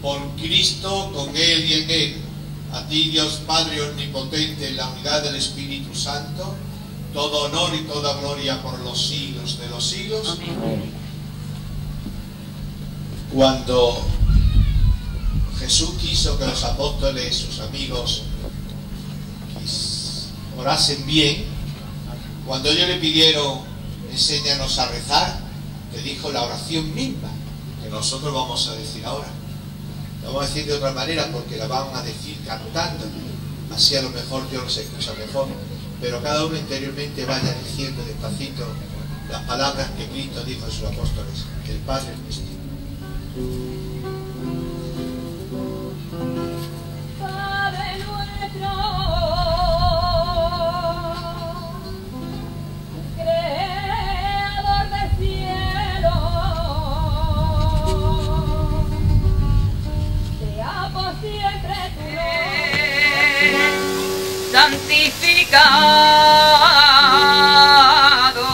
Por Cristo, con Él y en Él, a ti, Dios Padre Omnipotente, en la unidad del Espíritu Santo, todo honor y toda gloria por los siglos de los siglos. Amén. Cuando Jesús quiso que los apóstoles, sus amigos, orasen bien, cuando ellos le pidieron, enséñanos a rezar, te dijo la oración misma, que nosotros vamos a decir ahora. La vamos a decir de otra manera porque la van a decir cantando, así a lo mejor Dios los escucha mejor, pero cada uno interiormente vaya diciendo despacito las palabras que Cristo dijo a sus apóstoles, que el Padre nuestro. Padre nuestro, creador del cielo, sea por siempre tu nombre santificado,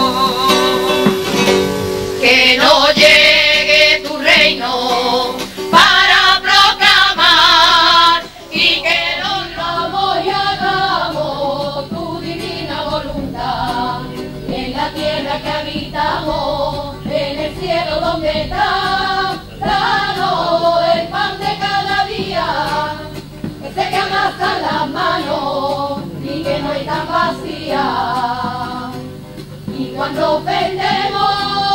que no llegue tu reino para proclamar y que lo honramos y hagamos tu divina voluntad en la tierra que habitamos, en el cielo donde estás. Danos el pan de cada día, que se que amasan las manos y que no hay tan vacía, y cuando ofendemos,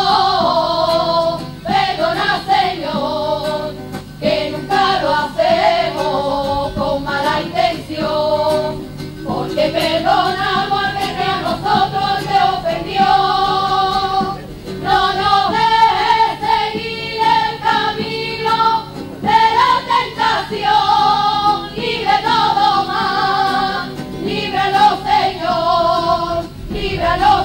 perdona Señor, que nunca lo hacemos con mala intención, porque perdonamos al que a nosotros te ofendió. No nos dejes seguir el camino de la tentación y de todo mal. Líbranos Señor, líbranos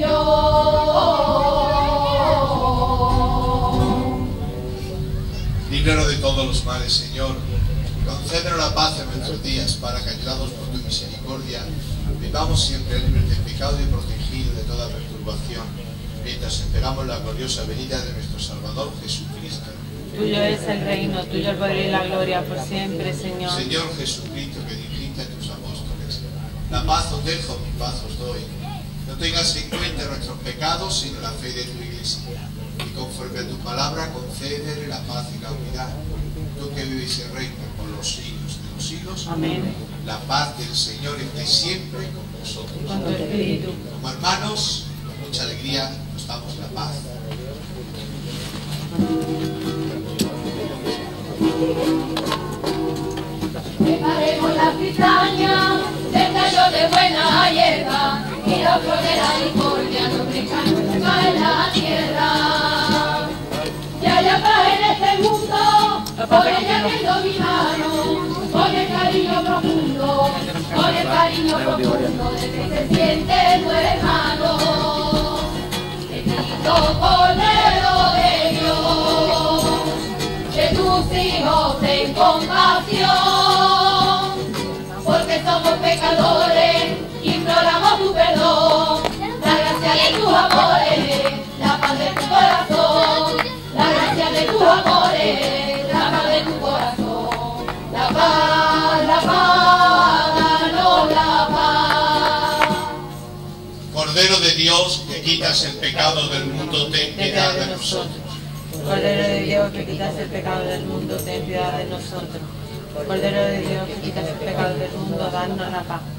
Señor. Líbranos de todos los males, Señor, y concédenos la paz en nuestros días, para que, ayudados por tu misericordia, vivamos siempre libres del pecado y protegidos de toda perturbación, mientras esperamos la gloriosa venida de nuestro Salvador Jesucristo. Tuyo es el reino, tuyo el poder y la gloria por siempre, Señor. Señor Jesucristo, que dijiste a tus apóstoles, la paz os dejo, mi paz os doy. No tengas en cuenta nuestros pecados, sino la fe de tu Iglesia. Y conforme a tu palabra, concédele la paz y la unidad. Tú que vives y reinas por los siglos de los siglos. Amén. La paz del Señor esté siempre con nosotros. Con tu espíritu. Como hermanos, con mucha alegría nos damos la paz. Preparemos la cizaña del tallo de buena hierba, y la flor de la discordia no crezca nunca en la tierra. Que haya paz en este mundo, por ella viendo mi mano, con el cariño profundo, con el cariño profundo de que se siente tu hermano. Bendito Cordero de Dios, que tus hijos ten compasión, porque somos pecadores, imploramos tu perdón, la gracia de tus amores, la paz de tu corazón, la gracia de tus amores, la paz de tu corazón, la paz, danos la paz. Cordero de Dios, que quitas el pecado del mundo, ten piedad de nosotros. Cordero de Dios, que quitas el pecado del mundo, ten piedad de nosotros. Cordero de Dios, que quitas el pecado del mundo, danos la paz.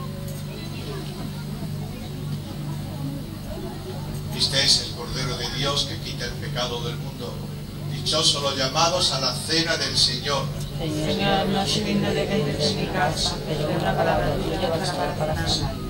Este es el Cordero de Dios que quita el pecado del mundo. Dichosos los llamados a la cena del Señor. Señor, no soy digno de que entres en mi casa, pero una palabra tuya para nada.